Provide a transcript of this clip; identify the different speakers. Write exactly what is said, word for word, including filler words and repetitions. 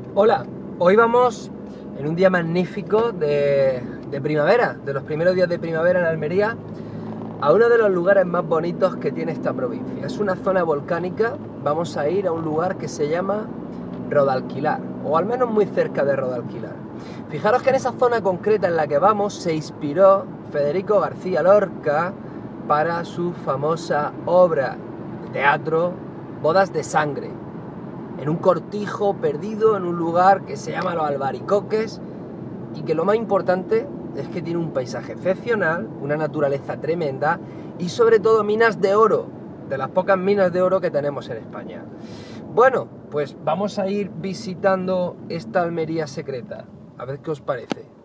Speaker 1: Hola, hoy vamos en un día magnífico de, de primavera, de los primeros días de primavera en Almería, a uno de los lugares más bonitos que tiene esta provincia. Es una zona volcánica, vamos a ir a un lugar que se llama Rodalquilar, o al menos muy cerca de Rodalquilar. Fijaros que en esa zona concreta en la que vamos se inspiró Federico García Lorca para su famosa obra de teatro Bodas de Sangre, en un cortijo perdido en un lugar que se llama Los Albaricoques, y que lo más importante es que tiene un paisaje excepcional, una naturaleza tremenda y sobre todo minas de oro, de las pocas minas de oro que tenemos en España. Bueno, pues vamos a ir visitando esta Almería secreta, a ver qué os parece.